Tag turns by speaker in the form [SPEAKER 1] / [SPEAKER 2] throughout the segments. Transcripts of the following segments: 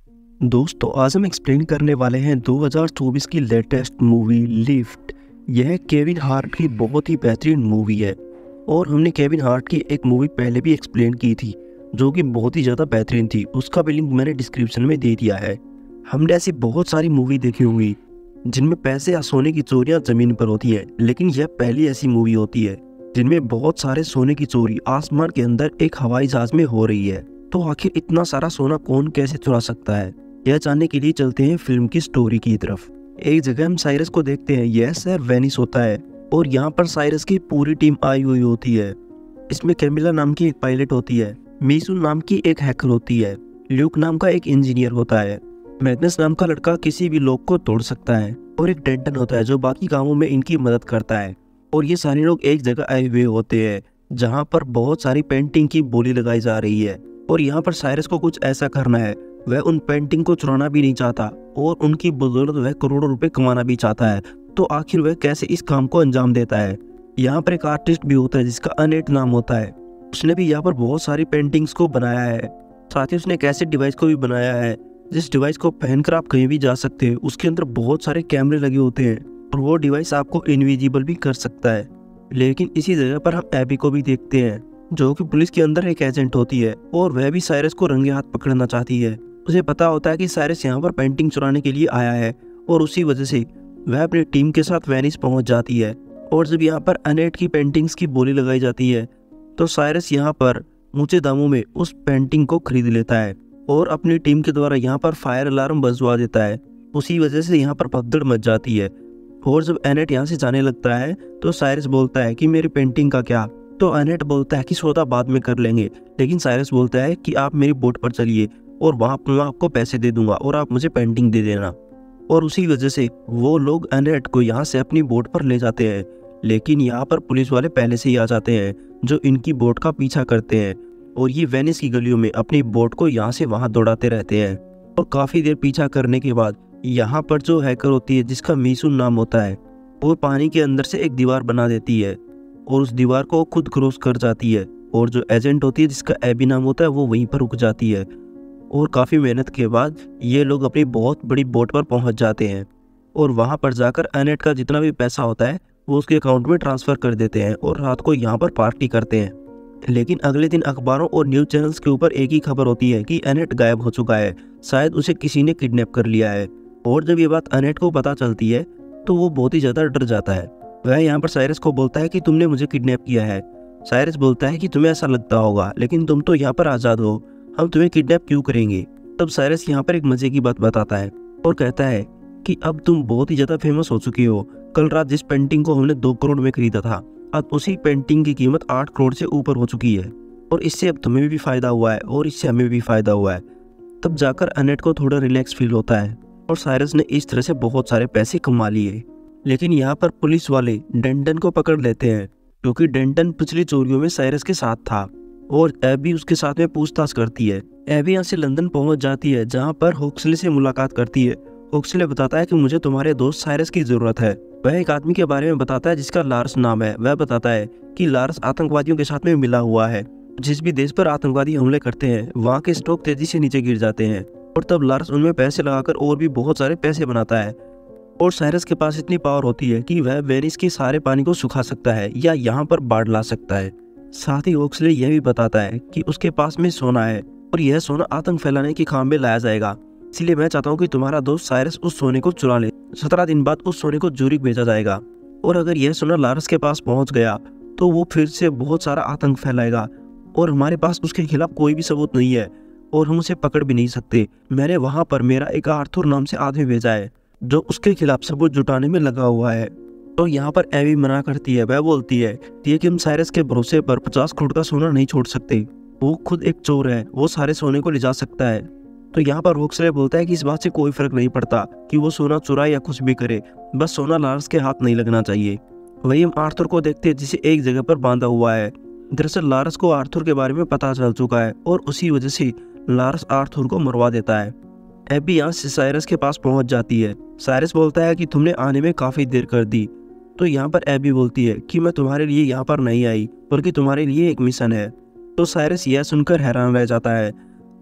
[SPEAKER 1] दोस्तों आज हम एक्सप्लेन करने वाले हैं 2024 की लेटेस्ट मूवी लिफ्ट। यह केविन हार्ट की बहुत ही बेहतरीन मूवी है और हमने केविन हार्ट की एक मूवी पहले भी एक्सप्लेन की थी जो कि बहुत ही ज़्यादा बेहतरीन थी। उसका भी लिंक मैंने डिस्क्रिप्शन में दे दिया है। हमने ऐसी बहुत सारी मूवी देखी होंगी जिनमें पैसे या सोने की चोरियां ज़मीन पर होती हैं, लेकिन यह पहली ऐसी मूवी होती है जिनमें बहुत सारे सोने की चोरी आसमान के अंदर एक हवाई जहाज में हो रही है। तो आखिर इतना सारा सोना कौन कैसे चुरा सकता है, यह जानने के लिए चलते हैं फिल्म की स्टोरी की तरफ। एक जगह हम साइरस को देखते हैं। यह शहर वेनिस होता है और यहाँ पर साइरस की पूरी टीम आई हुई होती है। इसमें कैमिला नाम की एक पायलट होती है, मीसू नाम की एक हैकर होती है, ल्यूक नाम का एक इंजीनियर होता है, मैग्नस नाम का लड़का किसी भी लोग को तोड़ सकता है और एक डेंटन होता है जो बाकी कामों में इनकी मदद करता है। और ये सारे लोग एक जगह आए हुए होते हैं जहाँ पर बहुत सारी पेंटिंग की बोली लगाई जा रही है और यहाँ पर साइरस को कुछ ऐसा करना है। वह उन पेंटिंग को चुराना भी नहीं चाहता और उनकी बदौलत वह करोड़ों रुपए कमाना भी चाहता है। तो आखिर वह कैसे इस काम को अंजाम देता है। यहाँ पर एक आर्टिस्ट भी होता है जिसका अनेट नाम होता है। उसने भी यहाँ पर बहुत सारी पेंटिंग्स को बनाया है। साथ ही उसने एक ऐसे डिवाइस को भी बनाया है जिस डिवाइस को पहनकर आप कहीं भी जा सकते हैं। उसके अंदर बहुत सारे कैमरे लगे होते हैं और वो डिवाइस आपको इनविजिबल भी कर सकता है। लेकिन इसी जगह पर हम एबी को भी देखते हैं जो कि पुलिस के अंदर एक एजेंट होती है और वह भी साइरस को रंगे हाथ पकड़ना चाहती है। उसे पता होता है कि साइरस यहाँ पर पेंटिंग चुराने के लिए आया है और उसी वजह से वह अपनी टीम के साथ वेनिस पहुंच जाती है। और जब यहाँ पर अनेट की पेंटिंग्स की बोली लगाई जाती है तो साइरस यहाँ पर ऊंचे दामों में उस पेंटिंग को खरीद लेता है और अपनी टीम के द्वारा यहाँ पर फायर अलार्म बजवा देता है। उसी वजह से यहाँ पर भगदड़ मच जाती है। और जब एनेट यहाँ से जाने लगता है तो साइरस बोलता है कि मेरी पेंटिंग का क्या। तो एनेट बोलता है कि सौदा बाद में कर लेंगे, लेकिन साइरस बोलता है कि आप मेरी बोट पर चलिए और वहाँ मैं आपको पैसे दे दूंगा और आप मुझे पेंटिंग दे देना। और उसी वजह से वो लोग एनेट को यहाँ से अपनी बोट पर ले जाते हैं। लेकिन यहाँ पर पुलिस वाले पहले से ही आ जाते हैं जो इनकी बोट का पीछा करते हैं और ये वेनिस की गलियों में अपनी बोट को यहाँ से वहाँ दौड़ाते रहते हैं। और काफ़ी देर पीछा करने के बाद यहाँ पर जो हैकर होती है जिसका मीसू नाम होता है वो पानी के अंदर से एक दीवार बना देती है और उस दीवार को खुद क्रॉस कर जाती है। और जो एजेंट होती है जिसका एबी नाम होता है वो वहीं पर रुक जाती है और काफ़ी मेहनत के बाद ये लोग अपनी बहुत बड़ी बोट पर पहुंच जाते हैं और वहां पर जाकर एनेट का जितना भी पैसा होता है वो उसके अकाउंट में ट्रांसफ़र कर देते हैं और रात को यहाँ पर पार्टी करते हैं। लेकिन अगले दिन अखबारों और न्यूज़ चैनल्स के ऊपर एक ही खबर होती है कि एनेट गायब हो चुका है, शायद उसे किसी ने किडनैप कर लिया है। और जब ये बात एनेट को पता चलती है तो वो बहुत ही ज़्यादा डर जाता है। वह यहाँ पर साइरस को बोलता है कि तुमने मुझे किडनैप किया है। साइरस बोलता है कि तुम्हें ऐसा लगता होगा, लेकिन तुम तो यहाँ पर आज़ाद हो, हम तुम्हें किडनैप क्यों करेंगे। तब साइरस यहाँ पर एक मजे की बात बताता है और कहता है कि अब तुम बहुत ही ज़्यादा फेमस हो चुकी हो। कल रात जिस पेंटिंग को हमने 2 करोड़ में खरीदा था, अब उसी पेंटिंग की कीमत 8 करोड़ से ऊपर हो चुकी है और इससे अब तुम्हें भी फ़ायदा हुआ है और इससे हमें भी फ़ायदा हुआ है। तब जाकर अनेट को थोड़ा रिलैक्स फील होता है और साइरस ने इस तरह से बहुत सारे पैसे कमा लिए। लेकिन यहाँ पर पुलिस वाले डेंटन को पकड़ लेते हैं क्योंकि डेंटन पिछली चोरियों में साइरस के साथ था और एबी उसके साथ में पूछताछ करती है। एबी यहाँ से लंदन पहुंच जाती है जहाँ पर होक्सले से मुलाकात करती है। होक्सले बताता है कि मुझे तुम्हारे दोस्त साइरस की ज़रूरत है। वह एक आदमी के बारे में बताता है जिसका लार्स नाम है। वह बताता है कि लार्स आतंकवादियों के साथ में मिला हुआ है। जिस भी देश पर आतंकवादी हमले करते हैं वहाँ के स्टॉक तेजी से नीचे गिर जाते हैं और तब लार्स उनमें पैसे लगाकर और भी बहुत सारे पैसे बनाता है। और साइरस के पास इतनी पावर होती है कि वह वेनिस के सारे पानी को सुखा सकता है या यहाँ पर बाढ़ ला सकता है। साथ ही होक्सले यह भी बताता है कि उसके पास में सोना है और यह सोना आतंक फैलाने के काम में लाया जाएगा। इसलिए मैं चाहता हूँ कि तुम्हारा दोस्त साइरस उस सोने को चुरा ले। 17 दिन बाद उस सोने को जूरिक भेजा जाएगा और अगर यह सोना लार्स के पास पहुंच गया तो वो फिर से बहुत सारा आतंक फैलाएगा और हमारे पास उसके खिलाफ कोई भी सबूत नहीं है और हम उसे पकड़ भी नहीं सकते। मैंने वहां पर मेरा एक आर्थर नाम से आदमी भेजा है जो उसके खिलाफ सबूत जुटाने में लगा हुआ है। तो यहाँ पर एवी मना करती है। वह बोलती है कि हम साइरस के भरोसे पर 50 करोड़ का सोना नहीं छोड़ सकते। वो खुद एक चोर है, वो सारे सोने को ले जा सकता है। तो यहाँ पर होक्सले बोलता है कि इस बात से कोई फर्क नहीं पड़ता कि वो सोना चुराए या कुछ भी करे, बस सोना लार्स के हाथ नहीं लगना चाहिए। वही हम आर्थर को देखते हैं जिसे एक जगह पर बांधा हुआ है। दरअसल लार्स को आर्थर के बारे में पता चल चुका है और उसी वजह से लार्स आर्थर को मरवा देता है। एबी यहाँ से साइरस के पास पहुंच जाती है। साइरस बोलता है कि तुमने आने में काफ़ी देर कर दी। तो यहाँ पर एबी बोलती है कि मैं तुम्हारे लिए यहाँ पर नहीं आई बल्कि तुम्हारे लिए एक मिशन है। तो साइरस यह सुनकर हैरान रह जाता है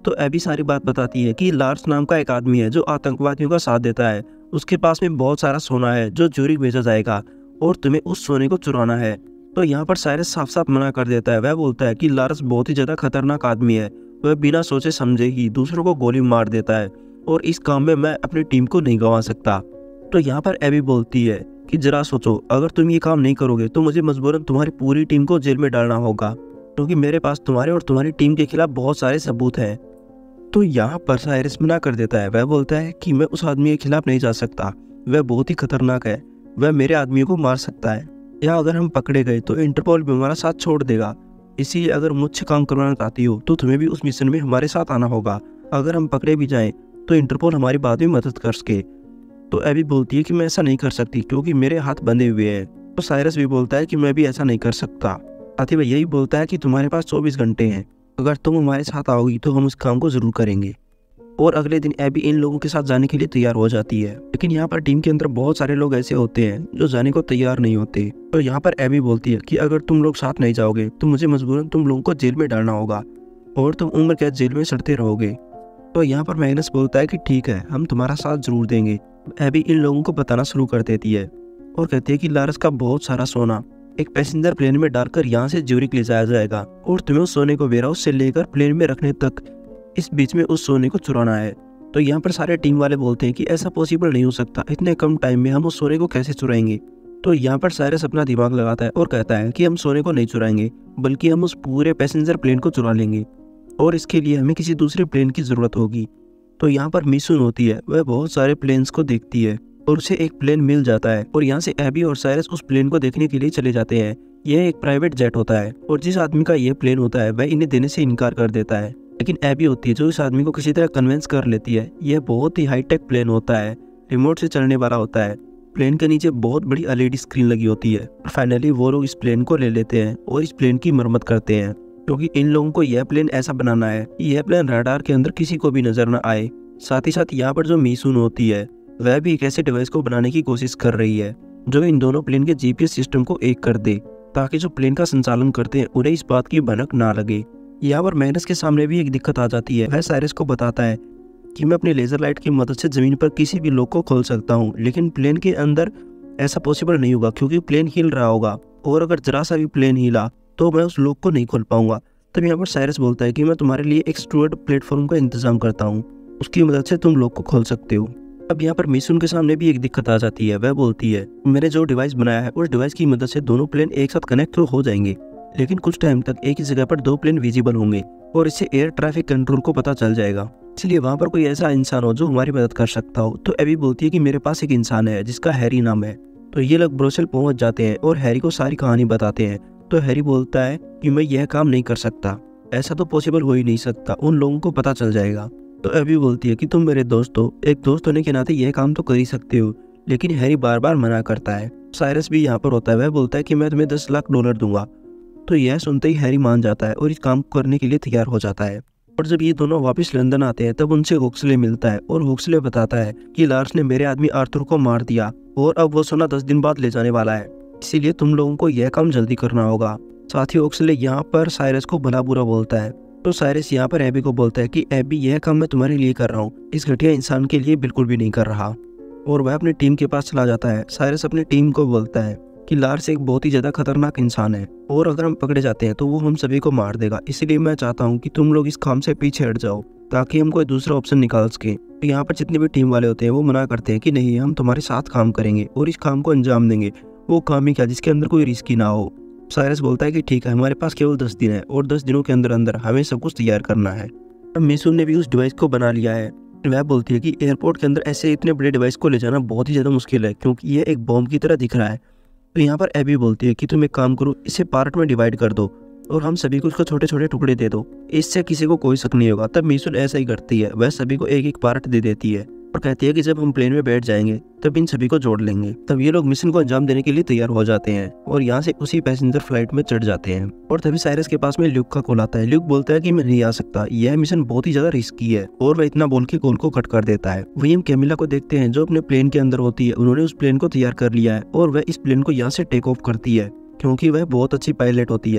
[SPEAKER 1] तो एबी सारी बात बताती है कि लार्स नाम का एक आदमी है जो आतंकवादियों का साथ देता है। उसके पास में बहुत सारा सोना है जो ज्यूरिख भेजा जाएगा और तुम्हें उस सोने को चुराना है। तो यहाँ पर साइरस साफ साफ मना कर देता है। वह बोलता है कि लार्स बहुत ही ज़्यादा खतरनाक आदमी है। वह बिना सोचे समझे ही दूसरों को गोली मार देता है और इस काम में मैं अपनी टीम को नहीं गंवा सकता। तो यहाँ पर एबी बोलती है कि जरा सोचो, अगर तुम ये काम नहीं करोगे तो मुझे मजबूरन तुम्हारी पूरी टीम को जेल में डालना होगा, क्योंकि मेरे पास तुम्हारे और तुम्हारी टीम के खिलाफ बहुत सारे सबूत हैं। तो यहाँ पर साइरस मना कर देता है। वह बोलता है कि मैं उस आदमी के खिलाफ नहीं जा सकता, वह बहुत ही खतरनाक है, वह मेरे आदमियों को मार सकता है, या अगर हम पकड़े गए तो इंटरपोल भी हमारा साथ छोड़ देगा। इसीलिए अगर मुझसे काम करवाना चाहती हो तो तुम्हें भी उस मिशन में हमारे साथ आना होगा। अगर हम पकड़े भी जाएं तो इंटरपोल हमारी बात में मदद कर सके। तो एबी बोलती है कि मैं ऐसा नहीं कर सकती क्योंकि मेरे हाथ बंधे हुए हैं। तो साइरस भी बोलता है कि मैं भी ऐसा नहीं कर सकता। साथ ही वह यही बोलता है कि तुम्हारे पास 24 घंटे हैं, अगर तुम हमारे साथ आओगी तो हम उस काम को जरूर करेंगे। और अगले दिन एबी इन लोगों के साथ जाने के लिए तैयार हो जाती है। लेकिन यहाँ पर टीम के अंदर बहुत सारे लोग ऐसे होते हैं जो जाने को तैयार नहीं होते। तो यहाँ पर एबी बोलती है कि अगर तुम लोग साथ नहीं जाओगे तो मुझे मजबूरन तुम लोगों को जेल में डालना होगा और तुम उम्र कैद जेल में सड़ते रहोगे। तो यहाँ पर मैग्नस बोलता है कि ठीक है, हम तुम्हारा साथ जरूर देंगे। एबी इन लोगों को बताना शुरू कर देती है और कहती है कि लारस का बहुत सारा सोना एक पैसेंजर प्लेन में डालकर यहाँ से ज्यूरिख ले जाया जाएगा और तुम्हें उस सोने को वेयरहाउस से लेकर प्लेन में रखने तक इस बीच में उस सोने को चुराना है। तो यहाँ पर सारे टीम वाले बोलते हैं कि ऐसा पॉसिबल नहीं हो सकता, इतने कम टाइम में हम उस सोने को कैसे चुराएंगे। तो यहाँ पर साइरस अपना दिमाग लगाता है और कहता है कि हम सोने को नहीं चुराएंगे, बल्कि हम उस पूरे पैसेंजर प्लेन को चुरा लेंगे और इसके लिए हमें किसी दूसरे प्लेन की ज़रूरत होगी। तो यहाँ पर मिसुन होती है, वह बहुत सारे प्लेन्स को देखती है और उसे एक प्लेन मिल जाता है और यहाँ से एबी और साइरस उस प्लेन को देखने के लिए चले जाते हैं। यह एक प्राइवेट जेट होता है और जिस आदमी का यह प्लेन होता है वह इन्हें देने से इनकार कर देता है। लेकिन एबी होती है जो इस आदमी को किसी तरह कन्विंस कर लेती है। यह बहुत ही हाईटेक प्लेन होता है, रिमोट से चलने वाला होता है। प्लेन के नीचे बहुत बड़ी एलईडी स्क्रीन लगी होती है। फाइनली वो लोग इस प्लेन को ले लेते हैं और इस प्लेन की मरम्मत करते हैं, क्योंकि इन लोगों को यह प्लेन ऐसा बनाना है कि यह प्लेन रडार के अंदर किसी को भी नजर न आए। साथ ही साथ यहाँ पर जो मिसुन होती है वह भी एक ऐसे डिवाइस को बनाने की कोशिश कर रही है जो इन दोनों प्लेन के जीपीएस सिस्टम को एक कर दे, ताकि जो प्लेन का संचालन करते हैं उन्हें इस बात की भनक ना लगे। यहाँ पर मैग्नस के सामने भी एक दिक्कत आ जाती है। वह साइरस को बताता है कि मैं अपनी लेजर लाइट की मदद से जमीन पर किसी भी लोक को खोल सकता हूँ, लेकिन प्लेन के अंदर ऐसा पॉसिबल नहीं होगा क्योंकि प्लेन हिल रहा होगा और अगर जरा सा भी प्लेन हिला तो मैं उस लोक को नहीं खोल पाऊंगा। तब यहाँ पर साइरस बोलता है कि मैं तुम्हारे लिए एक स्टूअर्ड प्लेटफॉर्म का इंतजाम करता हूँ, उसकी मदद से तुम लोक को खोल सकते हो। अब यहाँ पर मिसुन के सामने भी एक दिक्कत आ जाती है। वह बोलती है मैंने जो डिवाइस बनाया है उस डिवाइस की मदद से दोनों प्लेन एक साथ कनेक्ट तो हो जाएंगे, लेकिन कुछ टाइम तक एक ही जगह पर दो प्लेन विजिबल होंगे और इससे एयर ट्रैफिक कंट्रोल को पता चल जाएगा, इसलिए वहाँ पर कोई ऐसा इंसान हो जो हमारी मदद कर सकता हो। तो एबी बोलती है कि मेरे पास एक इंसान है जिसका हैरी नाम है। तो ये लोग ब्रुसेल पहुंच जाते हैं और हैरी को सारी कहानी बताते हैं। तो हैरी बोलता है कि मैं यह काम नहीं कर सकता, ऐसा तो पॉसिबल हो ही नहीं सकता, उन लोगों को पता चल जाएगा। तो एबी बोलती है कि तुम मेरे दोस्त हो, एक दोस्त होने के नाते यह काम तो कर ही सकते हो, लेकिन हैरी बार बार मना करता है। साइरस भी यहाँ पर होता है। वह बोलता है कि मैं तुम्हें $10 लाख दूंगा। तो यह सुनते ही हैरी मान जाता है और इस काम को करने के लिए तैयार हो जाता है। और जब ये दोनों वापस लंदन आते हैं तब उनसे हुक्सले मिलता है और हुक्सले बताता है कि लार्स ने मेरे आदमी आर्थर को मार दिया और अब वो सोना 10 दिन बाद ले जाने वाला है, इसीलिए तुम लोगों को यह काम जल्दी करना होगा। साथ ही हुक्सले यहाँ पर साइरस को भला बुरा बोलता है। तो साइरस यहाँ पर एबी को बोलता है कि एबी यह काम मैं तुम्हारे लिए कर रहा हूँ, इस घटिया इंसान के लिए बिल्कुल भी नहीं कर रहा। और वह अपनी टीम के पास चला जाता है। साइरस अपनी टीम को बोलता है कि लार्स एक बहुत ही ज्यादा खतरनाक इंसान है और अगर हम पकड़े जाते हैं तो वो हम सभी को मार देगा, इसलिए मैं चाहता हूँ कि तुम लोग इस काम से पीछे हट जाओ ताकि हम कोई दूसरा ऑप्शन निकाल सके। तो यहाँ पर जितने भी टीम वाले होते हैं वो मना करते हैं कि नहीं, हम तुम्हारे साथ काम करेंगे और इस काम को अंजाम देंगे, वो काम ही क्या जिसके अंदर कोई रिस्क ही ना हो। साइरस बोलता है कि ठीक है, हमारे पास केवल 10 दिन है और 10 दिनों के अंदर अंदर हमें सब कुछ तैयार करना है। अब मिसुन ने भी उस डिवाइस को बना लिया है। वह बोलती है कि एयरपोर्ट के अंदर ऐसे इतने बड़े डिवाइस को ले जाना बहुत ही ज़्यादा मुश्किल है क्योंकि ये एक बॉम्ब की तरह दिख रहा है। तो यहाँ पर एबी बोलती है कि तुम एक काम करो, इसे पार्ट में डिवाइड कर दो और हम सभी को इसको छोटे छोटे टुकड़े दे दो, इससे किसी को कोई शक नहीं होगा। तब मिसुन ऐसा ही करती है, वह सभी को एक एक पार्ट दे देती है और कहती है कि जब हम प्लेन में बैठ जाएंगे तब इन सभी को जोड़ लेंगे। तब ये लोग मिशन को अंजाम देने के लिए तैयार हो जाते हैं और यहाँ से उसी पैसेंजर फ्लाइट में चढ़ जाते हैं। और तभी साइरस के पास में ल्यूक का कॉल आता है। ल्यूक बोलता है कि मैं नहीं आ सकता, यह मिशन बहुत ही ज्यादा रिस्की है और वह इतना बोल के कॉल को कट कर देता है। वही हम कैमिला को देखते हैं जो अपने प्लेन के अंदर होती है। उन्होंने उस प्लेन को तैयार कर लिया है और वह इस प्लेन को यहाँ से टेक ऑफ करती है क्योंकि वह बहुत अच्छी पायलट होती है।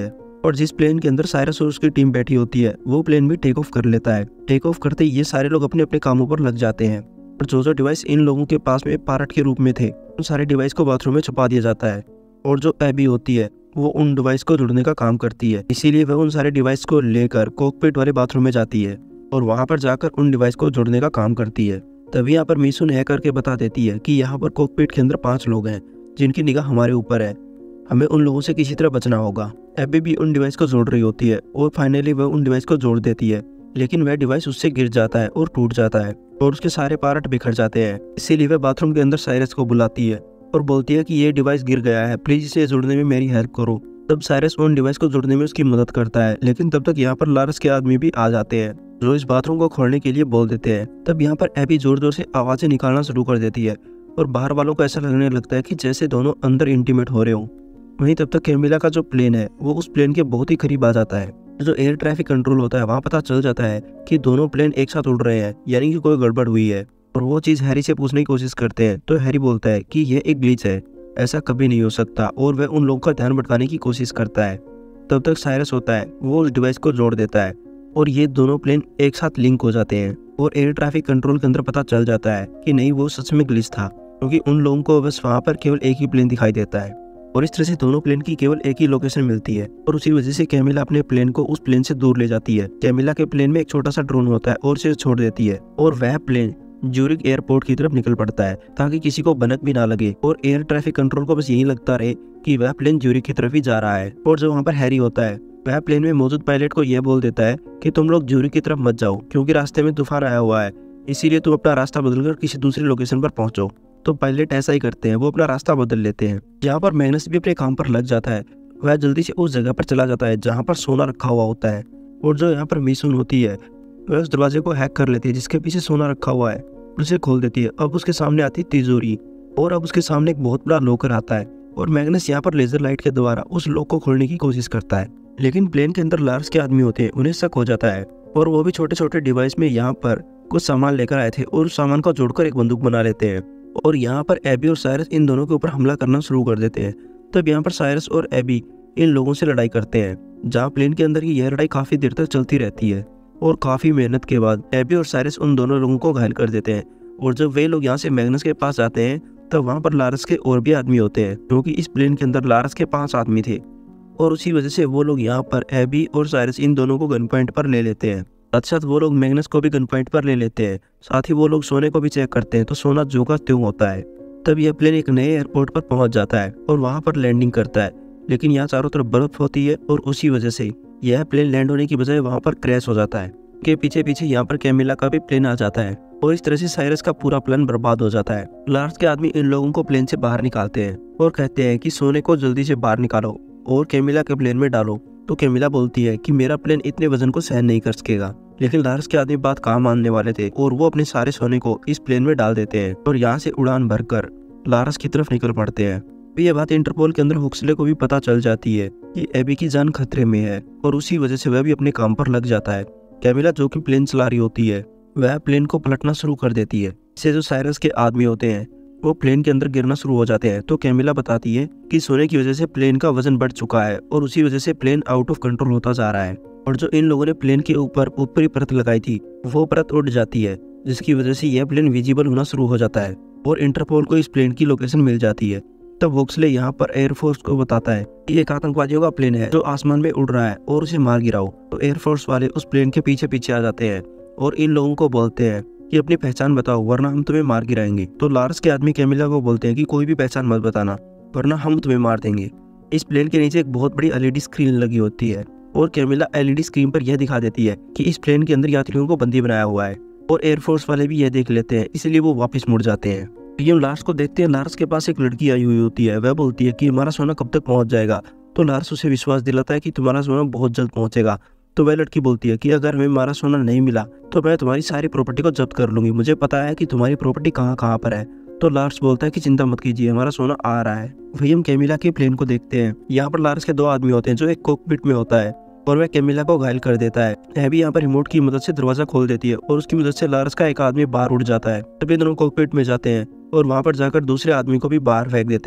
[SPEAKER 1] और जिस प्लेन के अंदर साइरस और उसकी टीम बैठी होती है वो प्लेन भी टेक ऑफ कर लेता है। टेक ऑफ करते ही ये सारे लोग अपने अपने कामों पर लग जाते हैं और जो डिवाइस इन लोगों के पास में पार्ट के रूप में थे उन सारे डिवाइस को बाथरूम में छुपा दिया जाता है। और जो एबी होती है वो उन डिवाइस को जोड़ने का काम करती है, इसीलिए वह उन सारे डिवाइस को लेकर कॉकपिट वाले बाथरूम में जाती है और वहाँ पर जाकर उन डिवाइस को जोड़ने का काम करती है। तभी यहाँ पर मिसुन हैकर के बता देती है कि यहाँ पर कॉकपिट के अंदर 5 लोग हैं जिनकी निगाह हमारे ऊपर है, हमें उन लोगों से किसी तरह बचना होगा। एबी भी उन डिवाइस को जोड़ रही होती है और फाइनली वह उन डिवाइस को जोड़ देती है, लेकिन वह डिवाइस उससे गिर जाता है और टूट जाता है और उसके सारे पार्ट बिखर जाते हैं। इसीलिए वह बाथरूम के अंदर साइरस को बुलाती है और बोलती है कि ये डिवाइस गिर गया है, प्लीज इसे जोड़ने में मेरी हेल्प करो। तब साइरस उन डिवाइस को जोड़ने में उसकी मदद करता है, लेकिन तब तक यहाँ पर लारस के आदमी भी आ जाते हैं जो इस बाथरूम को खोलने के लिए बोल देते हैं। तब यहाँ पर एबी जोर जोर से आवाजें निकालना शुरू कर देती है और बाहर वालों को ऐसा लगने लगता है कि जैसे दोनों अंदर इंटीमेट हो रहे हों। वहीं तब तक कैमिला का जो प्लेन है वो उस प्लेन के बहुत ही करीब आ जाता है। जो एयर ट्रैफिक कंट्रोल होता है वहाँ पता चल जाता है कि दोनों प्लेन एक साथ उड़ रहे हैं, यानी कि कोई गड़बड़ हुई है। और वो चीज़ हैरी से पूछने की कोशिश करते हैं तो हैरी बोलता है कि यह एक ग्लिच है, ऐसा कभी नहीं हो सकता, और वह उन लोगों का ध्यान भटकाने की कोशिश करता है। तब तक साइरस होता है वो उस डिवाइस को जोड़ देता है और ये दोनों प्लेन एक साथ लिंक हो जाते हैं और एयर ट्रैफिक कंट्रोल के अंदर पता चल जाता है कि नहीं, वो सच में ग्लिच था, क्योंकि उन लोगों को बस वहाँ पर केवल एक ही प्लेन दिखाई देता है और इस तरह से दोनों प्लेन की केवल एक ही लोकेशन मिलती है। और उसी वजह से कैमिला अपने प्लेन को उस प्लेन से दूर ले जाती है। कैमिला के प्लेन में एक छोटा सा ड्रोन होता है और उसे छोड़ देती है और वह प्लेन ज्यूरिक एयरपोर्ट की तरफ निकल पड़ता है ताकि किसी को भनक भी ना लगे और एयर ट्रैफिक कंट्रोल को बस यही लगता रहे कि वह प्लेन ज्यूरिक की तरफ ही जा रहा है। और जो वहाँ पर हैरी होता है वह प्लेन में मौजूद पायलट को यह बोल देता है कि तुम लोग ज्यूरिक की तरफ मत जाओ क्योंकि रास्ते में तूफान आया हुआ है, इसीलिए तुम अपना रास्ता बदलकर किसी दूसरी लोकेशन पर पहुंचो। तो पायलट ऐसा ही करते हैं, वो अपना रास्ता बदल लेते हैं। यहाँ पर मैग्नस भी अपने काम पर लग जाता है, वह जल्दी से उस जगह पर चला जाता है जहाँ पर सोना रखा हुआ होता है। और जो यहाँ पर मिसुन होती है वह उस दरवाजे को हैक कर लेती है जिसके पीछे सोना रखा हुआ है, उसे खोल देती है। अब उसके सामने आती है तिजोरी और अब उसके सामने एक बहुत बड़ा लॉकर आता है और मैग्नस यहाँ पर लेजर लाइट के द्वारा उस लॉक को खोलने की कोशिश करता है, लेकिन प्लेन के अंदर लार्स के आदमी होते हैं, उन्हें शक हो जाता है और वो भी छोटे छोटे डिवाइस में यहाँ पर कुछ सामान लेकर आए थे और उस सामान को जोड़कर एक बंदूक बना लेते हैं और यहाँ पर एबी और साइरस इन दोनों के ऊपर हमला करना शुरू कर देते हैं। तब यहाँ पर साइरस और एबी इन लोगों से लड़ाई करते हैं, जहाँ प्लेन के अंदर की यह लड़ाई काफी देर तक चलती रहती है और काफी मेहनत के बाद एबी और साइरस उन दोनों लोगों को घायल कर देते हैं। और जब वे लोग यहाँ से मैग्नस के पास जाते हैं तब वहाँ पर लारस के और भी आदमी होते हैं, क्योंकि इस प्लेन के अंदर लारस के 5 आदमी थे और उसी वजह से वो लोग यहाँ पर एबी और साइरस इन दोनों को गन पॉइंट पर ले लेते हैं। साथ साथ वो लोग मैग्नस को भी गन पॉइंट पर ले लेते हैं। साथ ही वो लोग सोने को भी चेक करते हैं तो सोना जो का त्यों होता है। तब यह प्लेन एक नए एयरपोर्ट पर पहुंच जाता है और वहां पर लैंडिंग करता है, लेकिन यहाँ चारों तरफ बर्फ होती है और उसी वजह से यह प्लेन लैंड होने की बजाय वहां पर क्रैश हो जाता है। के पीछे पीछे यहाँ पर कैमिला का भी प्लेन आ जाता है और इस तरह से साइरस का पूरा प्लान बर्बाद हो जाता है। लार्स के आदमी इन लोगों को प्लेन से बाहर निकालते हैं और कहते हैं कि सोने को जल्दी से बाहर निकालो और कैमिला के प्लेन में डालो। तो कैमिला बोलती है कि मेरा प्लेन इतने वजन को सहन नहीं कर सकेगा, लेकिन लारस के आदमी बात कहाँ मानने वाले थे और वो अपने सारे सोने को इस प्लेन में डाल देते हैं और यहाँ से उड़ान भरकर लारस की तरफ निकल पड़ते हैं। ये बात इंटरपोल के अंदर हुक्सले को भी पता चल जाती है कि एबी की जान खतरे में है और उसी वजह से वह भी अपने काम पर लग जाता है। कैमिला जो कि प्लेन चला रही होती है वह प्लेन को पलटना शुरू कर देती है। इससे जो साइरस के आदमी होते हैं वो प्लेन के अंदर गिरना शुरू हो जाते हैं। तो कैमिला बताती है कि सोने की वजह से प्लेन का वजन बढ़ चुका है और उसी वजह से प्लेन आउट ऑफ कंट्रोल होता जा रहा है और जो इन लोगों ने प्लेन के ऊपर ऊपरी परत लगाई थी वो परत उड़ जाती है, जिसकी वजह से यह प्लेन विजिबल होना शुरू हो जाता है और इंटरपोल को इस प्लेन की लोकेशन मिल जाती है। तब वोक्सले यहाँ पर एयरफोर्स को बताता है कि एक आतंकवादियों का प्लेन है जो आसमान में उड़ रहा है और उसे मार गिराओ। तो एयरफोर्स वाले उस प्लेन के पीछे पीछे आ जाते हैं और इन लोगों को बोलते हैं कि अपनी पहचान बताओ वरना हम तुम्हें मार गिराएंगे। तो लार्स के आदमी कैमिला को बोलते हैं कि कोई भी पहचान मत बताना वरना हम तुम्हें मार देंगे। इस प्लेन के नीचे एक बहुत बड़ी एलईडी स्क्रीन लगी होती है और कैमिला एलईडी स्क्रीन पर यह दिखा देती है कि इस प्लेन के अंदर यात्रियों को बंदी बनाया हुआ है और एयरफोर्स वाले भी यह देख लेते हैं, इसलिए वो वापस मुड़ जाते हैं। ये लार्स को देखते हैं, लार्स के पास एक लड़की आई हुई होती है, वह बोलती है कि हमारा सोना कब तक पहुंच जाएगा। तो लार्स उसे विश्वास दिलाता है कि तुम्हारा सोना बहुत जल्द पहुंचेगा। तो वह लड़की बोलती है कि अगर हमें हमारा सोना नहीं मिला तो मैं तुम्हारी सारी प्रॉपर्टी को जब्त कर लूंगी, मुझे पता है कि तुम्हारी प्रॉपर्टी कहाँ कहाँ पर है। तो लार्स बोलता है कि चिंता मत कीजिए, हमारा सोना आ रहा है। वही हम कैमिला के प्लेन को देखते हैं। यहाँ पर लार्स के 2 आदमी होते हैं, जो एक कॉकपिट में होता है और वह कैमिला को घायल कर देता है। एबी यहाँ पर रिमोट की मदद से दरवाजा खोल देती है और उसकी मदद से लार्स का एक आदमी बाहर उड़ जाता है। तभी दोनों कॉकपिट में जाते हैं और वहाँ पर जाकर दूसरे आदमी को भी बाहर फेंक देते हैं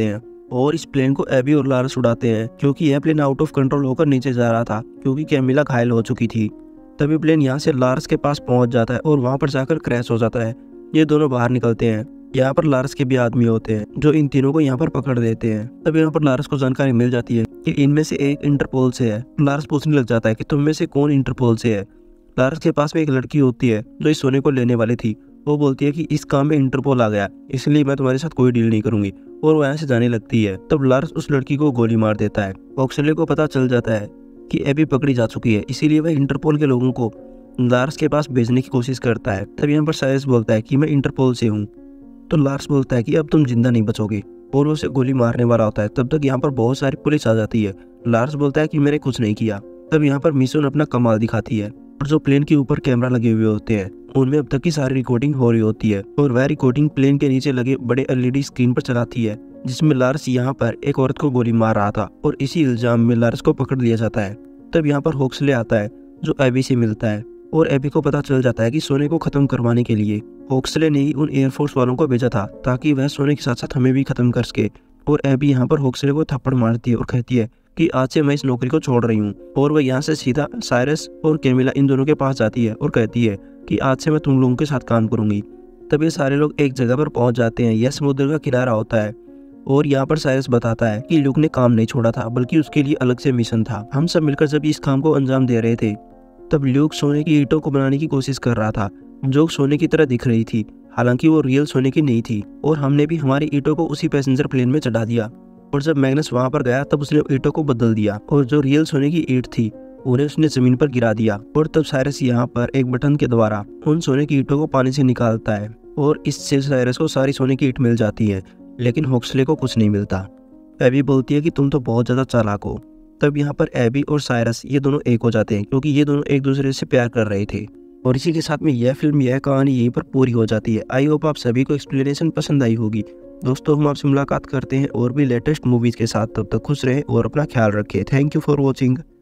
[SPEAKER 1] और इस प्लेन को एबी और लारस उड़ाते हैं क्योंकि यह प्लेन आउट ऑफ कंट्रोल होकर नीचे जा रहा था क्योंकि कैमिला घायल हो चुकी थी। तभी प्लेन यहाँ से लारस के पास पहुंच जाता है और वहाँ पर जाकर क्रैश हो जाता है। ये दोनों बाहर निकलते हैं। यहाँ पर लारस के भी आदमी होते हैं जो इन तीनों को यहाँ पर पकड़ देते हैं। तब यहाँ पर लारस को जानकारी मिल जाती है कि इनमें से एक इंटरपोल से है। लारस पूछने लग जाता है कि तुम में से कौन इंटरपोल से है। लारस के पास में एक लड़की होती है जो इस सोने को लेने वाली थी। वो बोलती है कि इस काम में इंटरपोल आ गया, इसलिए मैं तुम्हारे साथ कोई डील नहीं करूंगी, और वो यहाँ से जाने लगती है। तब लारस उस लड़की को गोली मार देता है। ऑक्सले को पता चल जाता है कि एबी पकड़ी जा चुकी है, इसीलिए वह इंटरपोल के लोगों को लारस के पास भेजने की कोशिश करता है। तब यहाँ पर साइरस बोलता है कि मैं इंटरपोल से हूँ। तो लारस बोलता है कि अब तुम जिंदा नहीं बचोगे, और वो उसे गोली मारने वाला होता है। तब तक यहाँ पर बहुत सारी पुलिस आ जाती है। लारस बोलता है कि मैंने कुछ नहीं किया। तब यहाँ पर मिशोन अपना कमाल दिखाती है, और जो प्लेन के ऊपर कैमरा लगे हुए होते हैं उनमें अब तक की सारी रिकॉर्डिंग हो रही होती है, और वह रिकॉर्डिंग प्लेन के नीचे लगे बड़े एलईडी स्क्रीन पर चलाती है, जिसमें लारस यहाँ पर एक औरत को गोली मार रहा था, और इसी इल्जाम में लारस को पकड़ लिया जाता है। तब यहाँ पर होक्सले आता है जो एबी से मिलता है, और एबी को पता चल जाता है कि सोने को खत्म करवाने के लिए होक्सले ने ही उन एयरफोर्स वालों को भेजा था ताकि वह सोने के साथ साथ हमें भी खत्म कर सके। और एबी यहाँ पर होक्सले को थप्पड़ मारती है और कहती है कि आज से मैं इस नौकरी को छोड़ रही हूँ। और वह यहाँ से सीधा साइरस और कैमिला इन दोनों के पास जाती है और कहती है कि आज से मैं तुम लोगों के साथ काम करूंगी। तब ये सारे लोग एक जगह पर पहुंच जाते हैं। यह समुद्र का किनारा होता है, और यहाँ पर साइरस बताता है कि ल्यूक ने काम नहीं छोड़ा था, बल्कि उसके लिए अलग से मिशन था। हम सब मिलकर जब इस काम को अंजाम दे रहे थे तब ल्यूक सोने की ईंटों को बनाने की कोशिश कर रहा था जो सोने की तरह दिख रही थी, हालांकि वो रियल सोने की नहीं थी। और हमने भी हमारी ईंटों को उसी पैसेंजर प्लेन में चढ़ा दिया, और जब मैग्नस वहां पर गया तब उसने ईंटों को बदल दिया, और जो रियल सोने की ईंट थी उन्हें उसने जमीन पर गिरा दिया। और तब साइरस यहाँ पर एक बटन के द्वारा उन सोने की ईंटों को पानी से निकालता है, और इससे साइरस को सारी सोने की ईंट मिल जाती है, लेकिन होक्सले को कुछ नहीं मिलता। एबी बोलती है कि तुम तो बहुत ज्यादा चालाक हो। तब यहाँ पर एबी और साइरस ये दोनों एक हो जाते हैं क्योंकि ये दोनों एक दूसरे से प्यार कर रहे थे। और इसी के साथ में यह फिल्म, यह कहानी यहीं पर पूरी हो जाती है। आई होप आप सभी को एक्सप्लेनेशन पसंद आई होगी। दोस्तों, हम आपसे मुलाकात करते हैं और भी लेटेस्ट मूवीज के साथ। तब तक खुश रहें और अपना ख्याल रखें। Thank you for watching.